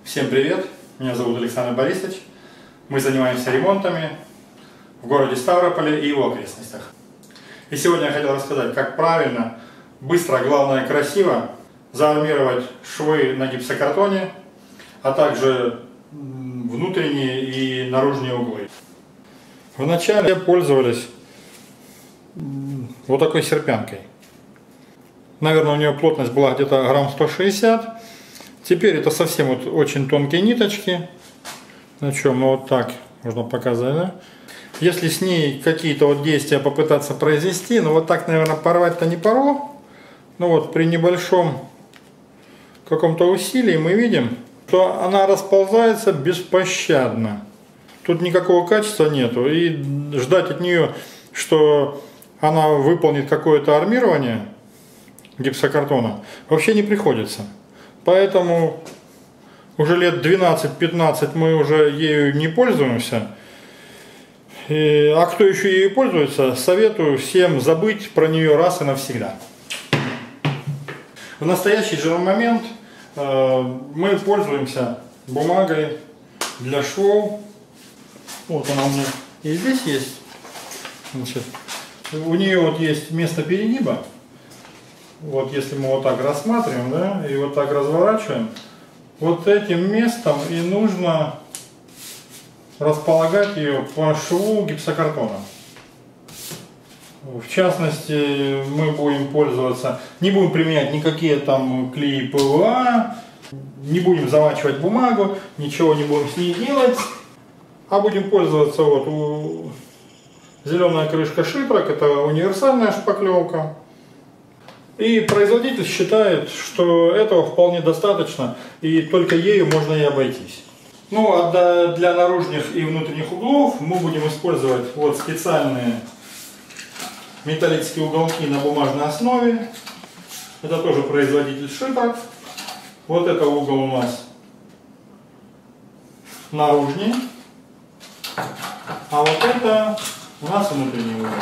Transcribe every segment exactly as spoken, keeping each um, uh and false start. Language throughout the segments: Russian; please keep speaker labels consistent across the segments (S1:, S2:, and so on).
S1: Всем привет! Меня зовут Александр Борисович. Мы занимаемся ремонтами в городе Ставрополе и его окрестностях. И сегодня я хотел рассказать, как правильно, быстро, главное красиво заармировать швы на гипсокартоне, а также внутренние и наружные углы. Вначале пользовались вот такой серпянкой. Наверное, у нее плотность была где-то грамм сто шестьдесят. Теперь это совсем вот очень тонкие ниточки. На чем, ну вот так можно показать, да? Если с ней какие-то вот действия попытаться произвести, ну вот так, наверное, порвать-то не порву. Но вот при небольшом каком-то усилии мы видим, что она расползается беспощадно. Тут никакого качества нету. И ждать от нее, что она выполнит какое-то армирование гипсокартона, вообще не приходится. Поэтому уже лет двенадцать-пятнадцать мы уже ею не пользуемся. И, а кто еще ею пользуется, советую всем забыть про нее раз и навсегда. В настоящий же момент э, мы пользуемся бумагой для швов. Вот она у меня и здесь есть. Значит, у нее вот есть место перегиба. Вот если мы вот так рассматриваем, да, и вот так разворачиваем, вот этим местом и нужно располагать ее по шву гипсокартона. В частности, мы будем пользоваться, не будем применять никакие там клеи пэ вэ а, не будем замачивать бумагу, ничего не будем с ней делать, а будем пользоваться вот у... зеленая крышка Шитрак, это универсальная шпаклевка. И производитель считает, что этого вполне достаточно, и только ею можно и обойтись. Ну а для наружных и внутренних углов мы будем использовать вот специальные металлические уголки на бумажной основе. Это тоже производитель Шитрак. Вот это угол у нас наружный, а вот это у нас внутренний угол.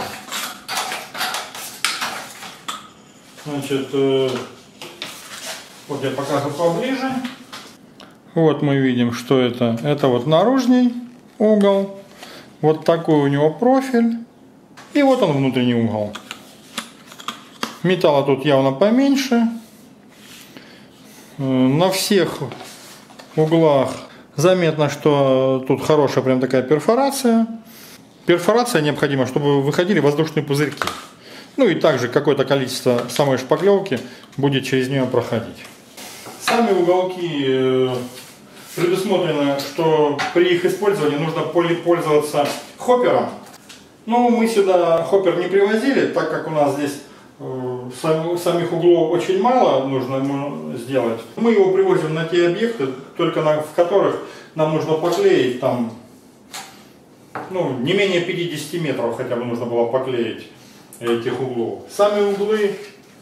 S1: Значит, э, вот я покажу поближе. Вот мы видим, что это. Это вот наружный угол. Вот такой у него профиль. И вот он внутренний угол. Металла тут явно поменьше. Э, на всех углах заметно, что тут хорошая прям такая перфорация. Перфорация необходима, чтобы выходили воздушные пузырьки. Ну и также какое-то количество самой шпаклевки будет через нее проходить. Сами уголки предусмотрено, что при их использовании нужно пользоваться хоппером. Но мы сюда хоппер не привозили, так как у нас здесь самих углов очень мало нужно сделать. Мы его привозим на те объекты, только на, в которых нам нужно поклеить там, ну, не менее пятидесяти метров хотя бы нужно было поклеить этих углов. Сами углы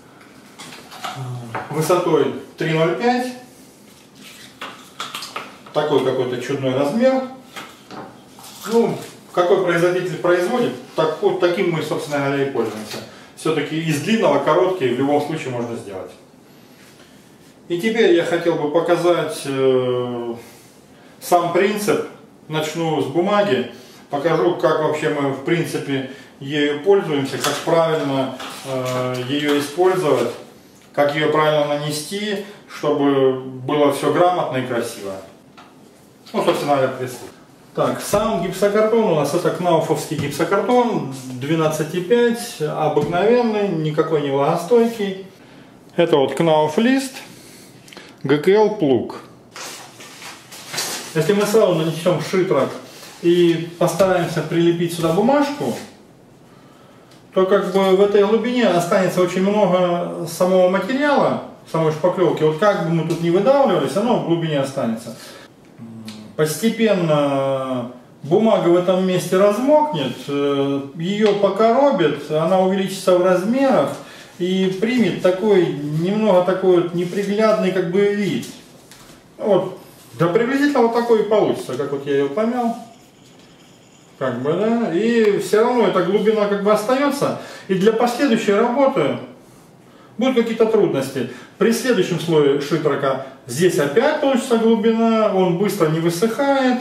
S1: высотой три ноль пять, такой какой-то чудной размер. Ну, какой производитель производит, так, вот таким мы, собственно говоря, и пользуемся. Все-таки из длинного короткий в любом случае можно сделать. И теперь я хотел бы показать э, сам принцип. Начну с бумаги, покажу, как вообще мы в принципе ею пользуемся, как правильно э, ее использовать, как ее правильно нанести, чтобы было все грамотно и красиво. Ну, собственно говоря, присутствует. Так, сам гипсокартон у нас это кнауфовский гипсокартон двенадцать и пять, обыкновенный, никакой не влагостойкий. Это вот кнауф лист, гэ ка эл плуг. Если мы сразу нанесем Шитрак и постараемся прилепить сюда бумажку, то как бы в этой глубине останется очень много самого материала, самой шпаклевки. Вот как бы мы тут не выдавливались, оно в глубине останется. Постепенно бумага в этом месте размокнет, ее покоробит, она увеличится в размерах и примет такой, немного такой вот неприглядный как бы вид. Вот, да приблизительно вот такой и получится, как вот я ее помял. Как бы, да, и все равно эта глубина как бы остается. И для последующей работы Будут какие-то трудности. При следующем слое шитрока здесь опять получится глубина, он быстро не высыхает.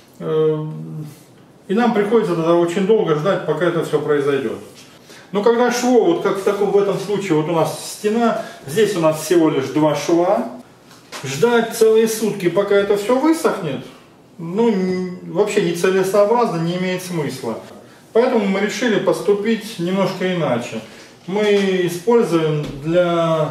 S1: И нам приходится тогда очень долго ждать, пока это все произойдет. Но когда швов, вот как в, таком, в этом случае, вот у нас стена, здесь у нас всего лишь два шва. Ждать целые сутки, пока это все высохнет, ну, вообще нецелесообразно, не имеет смысла. Поэтому мы решили поступить немножко иначе. Мы используем для,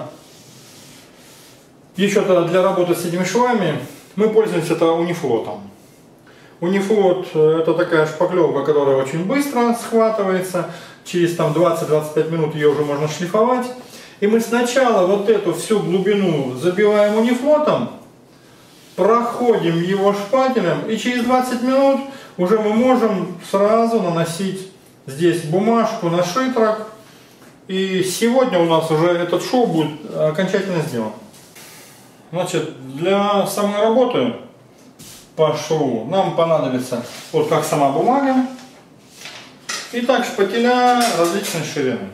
S1: еще тогда для работы с этими швами, мы пользуемся это унифлотом. Унифлот — это такая шпаклевка, которая очень быстро схватывается. Через двадцать-двадцать пять минут ее уже можно шлифовать. И мы сначала вот эту всю глубину забиваем унифлотом, проходим его шпателем, и через двадцать минут уже мы можем сразу наносить здесь бумажку на шитрок. И сегодня у нас уже этот шов будет окончательно сделан. Значит, для самой работы по шву нам понадобится вот как сама бумага и так шпателя различной ширины.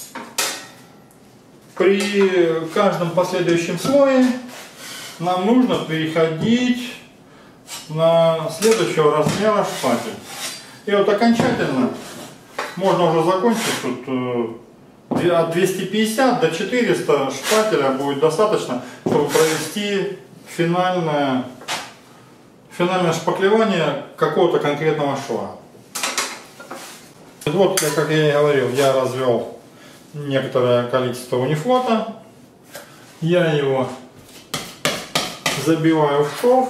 S1: При каждом последующем слое нам нужно переходить на следующего размера шпатель. И вот окончательно можно уже закончить тут от двухсот пятидесяти до четырёхсот шпателя будет достаточно, чтобы провести финальное, финальное шпаклевание какого-то конкретного шва. Вот, как я и говорил, я развел некоторое количество унифлота. Я его забиваю в шов.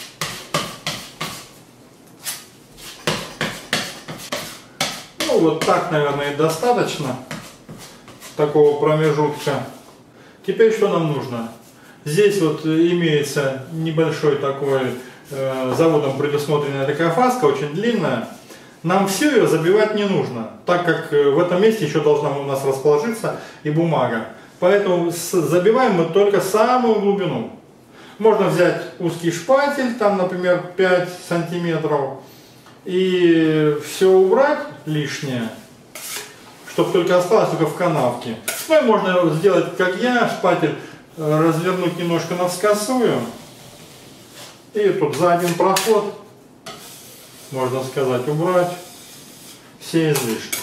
S1: Ну вот так, наверное, достаточно такого промежутка. Теперь что нам нужно? Здесь вот имеется небольшой такой э, заводом предусмотренная такая фаска, очень длинная. Нам все ее забивать не нужно, так как в этом месте еще должна у нас расположиться и бумага. Поэтому забиваем мы только самую глубину. Можно взять узкий шпатель, там, например, пять сантиметров, и все убрать лишнее, чтобы только осталось только в канавке. Ну и можно сделать, как я, шпатель развернуть немножко навскосую. И тут за один проход, можно сказать, убрать все излишки.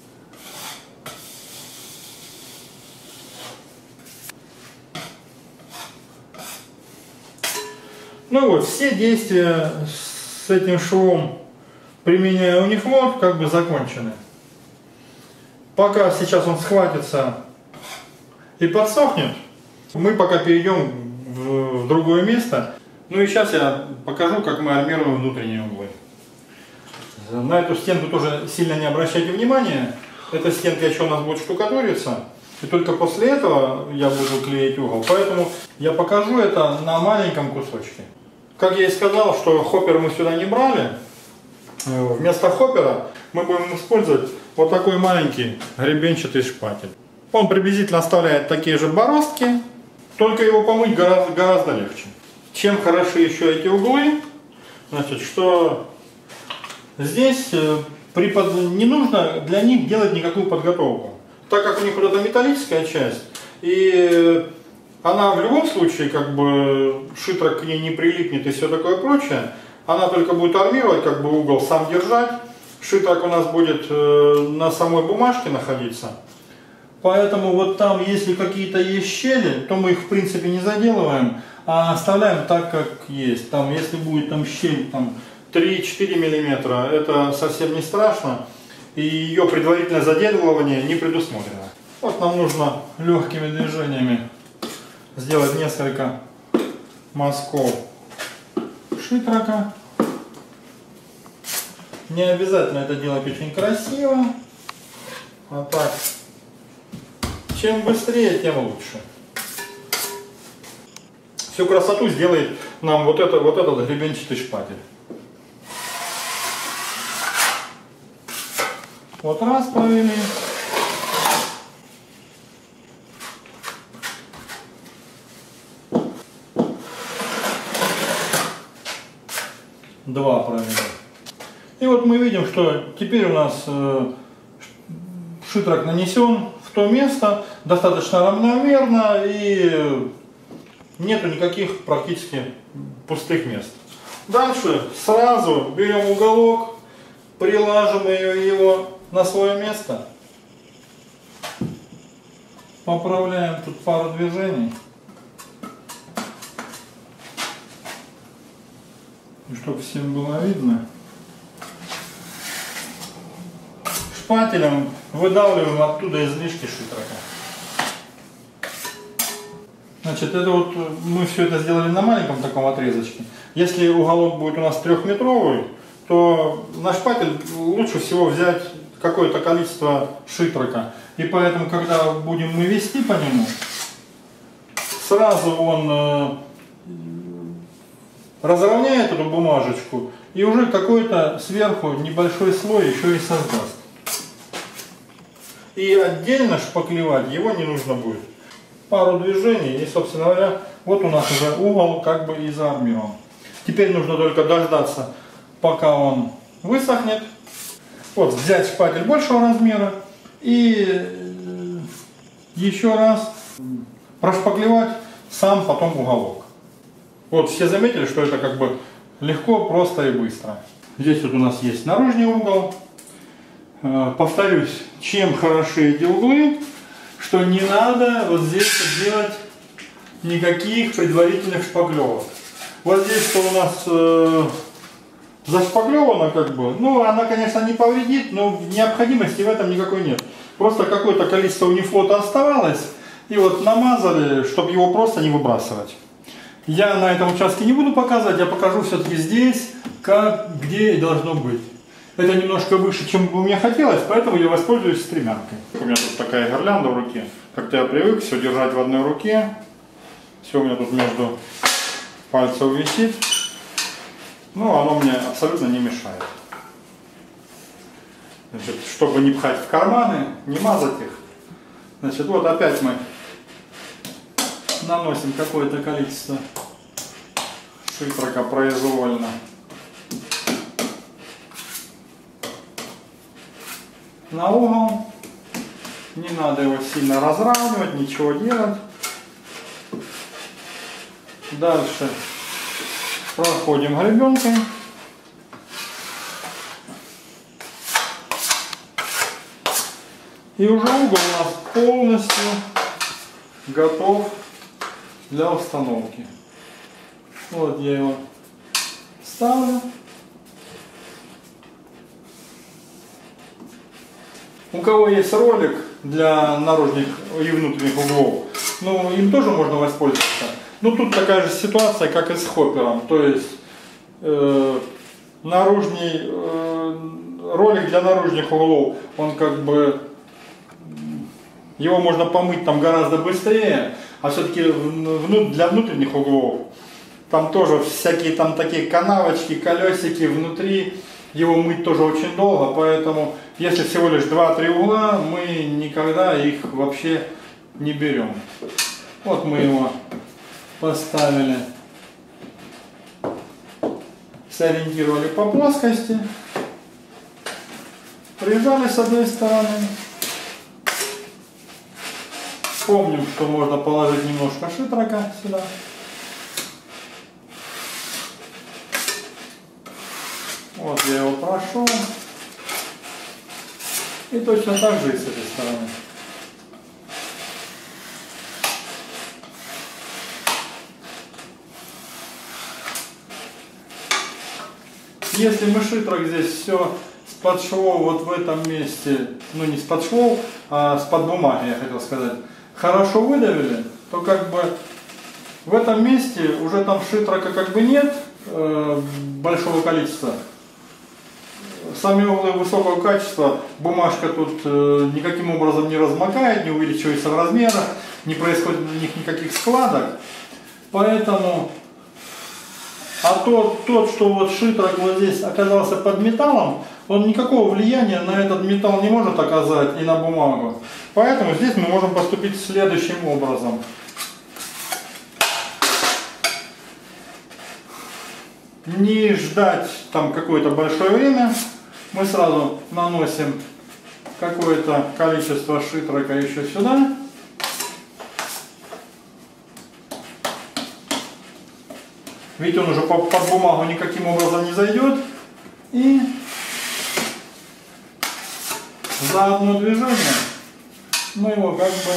S1: Ну вот, все действия с этим швом, применяя унифлот, как бы закончены. Пока сейчас он схватится и подсохнет, мы пока перейдем в, в другое место. Ну и сейчас я покажу, как мы армируем внутренние углы. На эту стенку тоже сильно не обращайте внимания. Эта стенка еще у нас будет штукатуриться. И только после этого я буду клеить угол. Поэтому я покажу это на маленьком кусочке. Как я и сказал, что хоппер мы сюда не брали. Вместо хоппера мы будем использовать вот такой маленький гребенчатый шпатель. Он приблизительно оставляет такие же бороздки, только его помыть гораздо, гораздо легче. Чем хороши еще эти углы, значит, что здесь припод... не нужно для них делать никакую подготовку. Так как у них вот эта металлическая часть, и она в любом случае, как бы, шитрок к ней не прилипнет и все такое прочее, она только будет армировать, как бы, угол сам держать. Шитрок у нас будет на самой бумажке находиться. Поэтому вот там, если какие-то есть щели, то мы их в принципе не заделываем, а оставляем так, как есть. Там, если будет там щель там, три-четыре миллиметра, это совсем не страшно. И ее предварительное заделывание не предусмотрено. Вот нам нужно легкими движениями сделать несколько мазков шитрока. Не обязательно это делать очень красиво. А так, чем быстрее, тем лучше. Всю красоту сделает нам вот, это, вот этот гребенчатый шпатель. Вот раз провели. Два провели. И вот мы видим, что теперь у нас э, шитрок нанесен в то место, достаточно равномерно и нету никаких практически пустых мест. Дальше сразу берем уголок, прилаживаем его на свое место. Поправляем тут пару движений. И чтобы всем было видно. Шпателем выдавливаем оттуда излишки шитрока. Значит, это вот мы все это сделали на маленьком таком отрезочке. Если уголок будет у нас трехметровый, то на шпатель лучше всего взять какое-то количество шитрока. И поэтому, когда будем мы вести по нему, сразу он э, разровняет эту бумажечку и уже какой-то сверху небольшой слой еще и создаст. И отдельно шпаклевать его не нужно будет. Пару движений и, собственно говоря, вот у нас уже угол как бы и заармирован. Теперь нужно только дождаться, пока он высохнет. Вот взять шпатель большего размера и еще раз прошпаклевать сам потом уголок. Вот все заметили, что это как бы легко, просто и быстро. Здесь вот у нас есть наружный угол. Повторюсь, чем хороши эти углы, что не надо вот здесь делать никаких предварительных шпаклевок. Вот здесь что у нас э, зашпаклевано как бы, ну она конечно не повредит, но необходимости в этом никакой нет. Просто какое-то количество унифлота оставалось, и вот намазали, чтобы его просто не выбрасывать. Я на этом участке не буду показывать, я покажу все-таки здесь, как, где и должно быть. Это немножко выше, чем бы мне хотелось, поэтому я воспользуюсь стремянкой. У меня тут такая гирлянда в руке. Как-то я привык все держать в одной руке. Все у меня тут между пальцев висит. Но оно мне абсолютно не мешает. Значит, чтобы не пхать в карманы, не мазать их. Значит, вот опять мы наносим какое-то количество шитрока произвольно на угол. Не надо его сильно разравнивать, ничего делать. Дальше проходим гребенкой. И уже угол у нас полностью готов для установки. Вот я его ставлю. У кого есть ролик для наружных и внутренних углов, ну им тоже можно воспользоваться. Ну тут такая же ситуация, как и с хоппером. То есть э, наружный э, ролик для наружных углов, он как бы его можно помыть там гораздо быстрее, а все-таки для внутренних углов там тоже всякие там такие канавочки, колесики внутри. Его мыть тоже очень долго, поэтому если всего лишь два-три угла, мы никогда их вообще не берем. Вот мы его поставили, сориентировали по плоскости, прижали с одной стороны. Помним, что можно положить немножко шитрока сюда. Вот я его прошел. И точно так же и с этой стороны. Если мы шитрок здесь все с-под швов вот в этом месте, ну не с-под швов, а с-под бумаги, я хотел сказать, хорошо выдавили, то как бы в этом месте уже там шитрока как бы нет э, большого количества. Сами углы высокого качества, бумажка тут э, никаким образом не размокает, не увеличивается в размерах, не происходит на них никаких складок. Поэтому, а тот, тот, что вот шитрок вот здесь оказался под металлом, он никакого влияния на этот металл не может оказать и на бумагу. Поэтому здесь мы можем поступить следующим образом. Не ждать там какое-то большое время. Мы сразу наносим какое-то количество шитрока еще сюда. Ведь он уже под бумагу никаким образом не зайдет. И за одно движение мы его как бы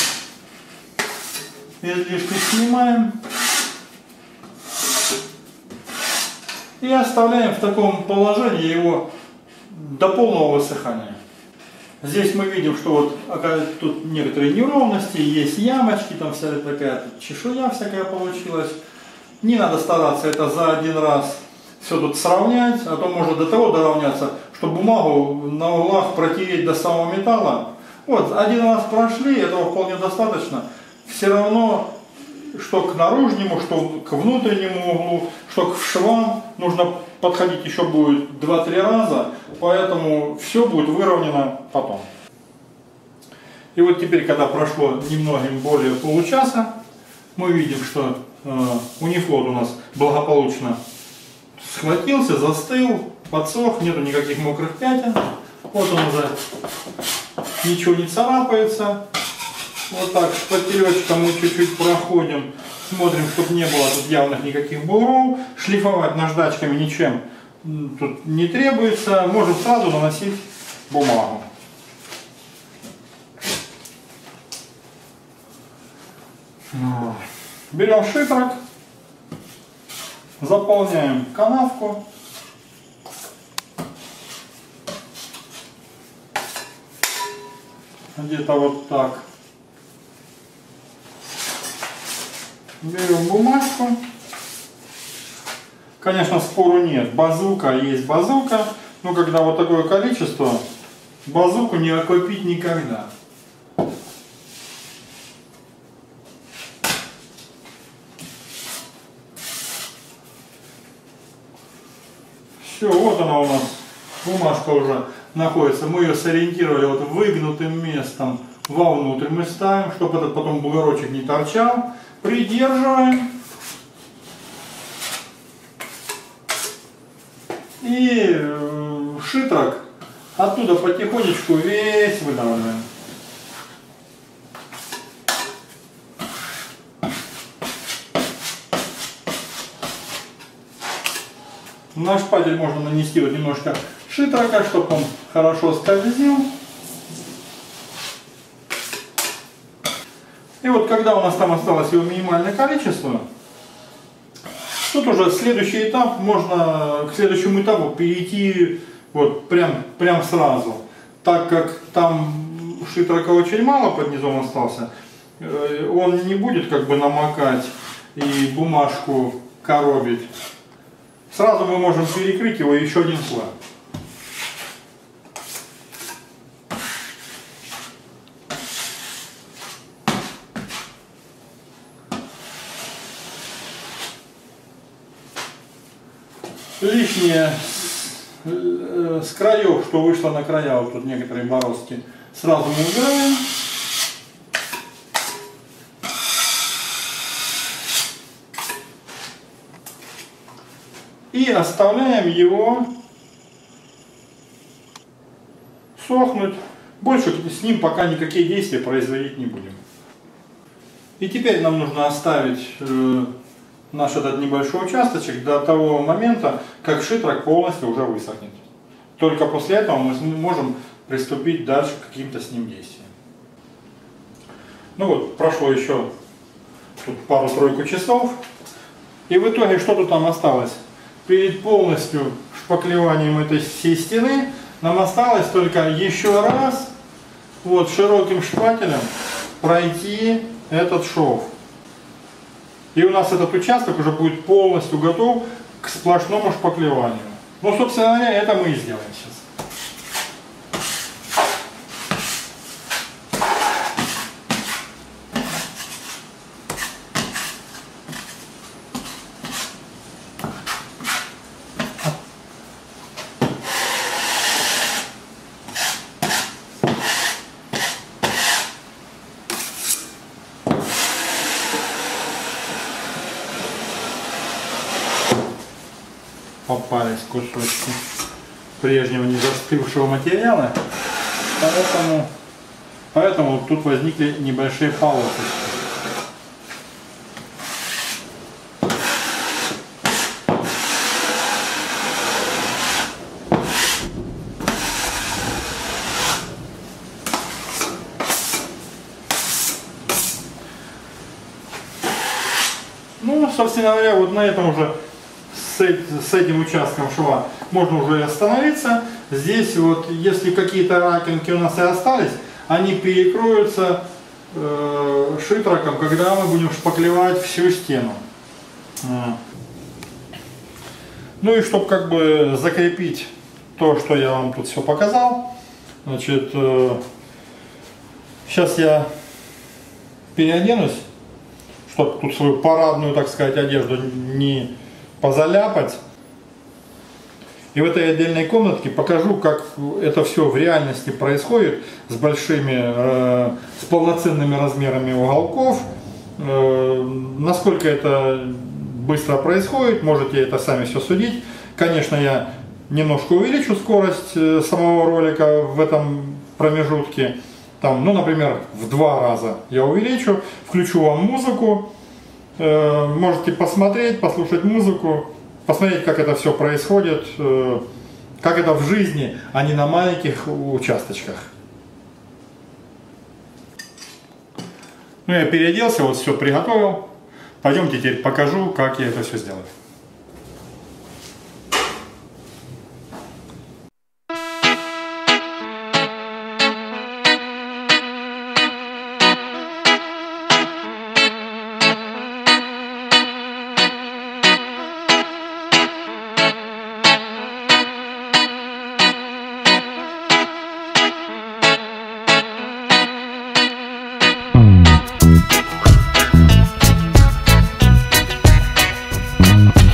S1: излишки снимаем и оставляем в таком положении его до полного высыхания. Здесь мы видим, что вот тут некоторые неровности, есть ямочки, там вся такая чешуя всякая получилась. Не надо стараться это за один раз все тут сравнять, а то может до того доравняться, что бумагу на углах протереть до самого металла. Вот, один раз прошли, этого вполне достаточно. Все равно, что к наружнему, что к внутреннему углу, что к швам нужно подходить еще будет два-три раза, поэтому все будет выровнено потом. И вот теперь, когда прошло немногим более получаса, мы видим, что э, унифлот у нас благополучно схватился, застыл, подсох, нету никаких мокрых пятен. Вот он уже ничего не царапается. Вот так шпателечком мы чуть-чуть проходим, смотрим, чтобы не было тут явных никаких бугров. Шлифовать наждачками ничем тут не требуется, можем сразу наносить бумагу. Берем шитрок, заполняем канавку. Где-то вот так. Берем бумажку. Конечно, спору нет. Базука есть базука. Но когда вот такое количество, базуку не окупить никогда. Все, вот она у нас, бумажка уже находится. Мы ее сориентировали вот выгнутым местом вовнутрь мы ставим, чтобы этот потом бугорочек не торчал. Придерживаем. И шитрок оттуда потихонечку весь выдавливаем. На шпатель можно нанести вот немножко шитрока, чтобы он хорошо скользил. И вот когда у нас там осталось его минимальное количество, тут уже следующий этап, можно к следующему этапу перейти вот прям, прям сразу. Так как там шитрока очень мало под низом остался, он не будет как бы намокать и бумажку коробить. Сразу мы можем перекрыть его еще один слой. Лишнее с краев, что вышло на края, вот тут некоторые бороздки, сразу мы убираем. И оставляем его сохнуть. Больше с ним пока никакие действия производить не будем. И теперь нам нужно оставить э, наш этот небольшой участочек до того момента, как шитрок полностью уже высохнет. Только после этого мы можем приступить дальше к каким-то с ним действиям. Ну вот, прошло еще тут пару-тройку часов. И в итоге что тут там осталось? Перед полностью шпаклеванием этой всей стены нам осталось только еще раз вот широким шпателем пройти этот шов. И у нас этот участок уже будет полностью готов к сплошному шпаклеванию. Ну, собственно говоря, это мы и сделаем сейчас. Попались кусочки прежнего не застывшего материала. поэтому, поэтому тут возникли небольшие полосочки. Ну, собственно говоря, вот на этом уже с, с этим участком шва можно уже остановиться. Здесь вот, если какие-то ракинки у нас и остались, они перекроются э, шитроком, когда мы будем шпаклевать всю стену. Ну и чтобы как бы закрепить то, что я вам тут все показал, значит, э, сейчас я переоденусь, чтобы тут свою парадную, так сказать, одежду не позаляпать. И в этой отдельной комнатке покажу, как это все в реальности происходит с большими, э, с полноценными размерами уголков. Э, насколько это быстро происходит, можете это сами все судить. Конечно, я немножко увеличу скорость э, самого ролика в этом промежутке. Там, ну, например, в два раза я увеличу, включу вам музыку. Э, можете посмотреть, послушать музыку. Посмотреть, как это все происходит, как это в жизни, а не на маленьких участочках. Ну, я переоделся, вот все приготовил. Пойдемте теперь покажу, как я это все сделаю.
S2: Mm-hmm.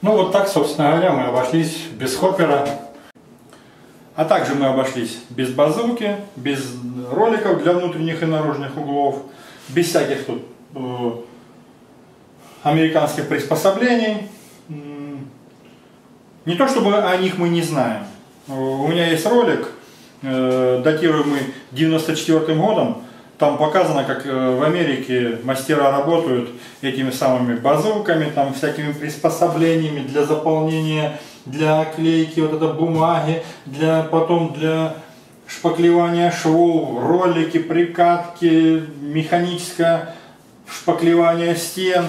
S1: Ну вот так, собственно говоря, мы обошлись без хоппера. А также мы обошлись без базуки, без роликов для внутренних и наружных углов, без всяких тут э, американских приспособлений. Не то чтобы о них мы не знаем. У меня есть ролик, э, датируемый девяносто четвёртым годом. Там показано, как в Америке мастера работают этими самыми базуками, там всякими приспособлениями для заполнения, для оклейки вот этой бумаги, для, потом для шпаклевания швов, ролики, прикатки, механическое шпаклевание стен.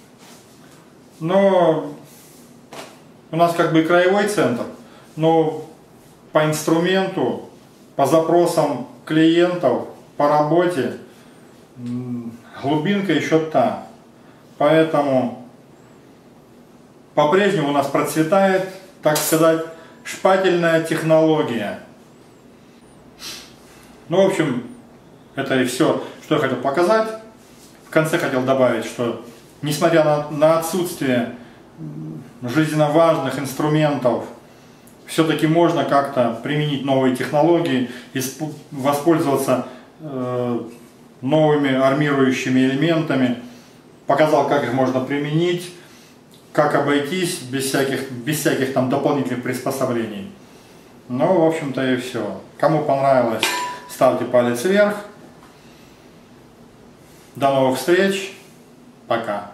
S1: Но у нас как бы и краевой центр, но по инструменту, по запросам клиентов, по работе глубинка еще та. Поэтому по-прежнему у нас процветает, так сказать, шпательная технология. Ну, в общем, это и все, что я хотел показать. В конце хотел добавить, что несмотря на, на отсутствие жизненно важных инструментов, все-таки можно как-то применить новые технологии и воспользоваться э, новыми армирующими элементами. Показал, как их можно применить, как обойтись без всяких, без всяких там дополнительных приспособлений. Ну, в общем-то и все. Кому понравилось, ставьте палец вверх. До новых встреч. Пока.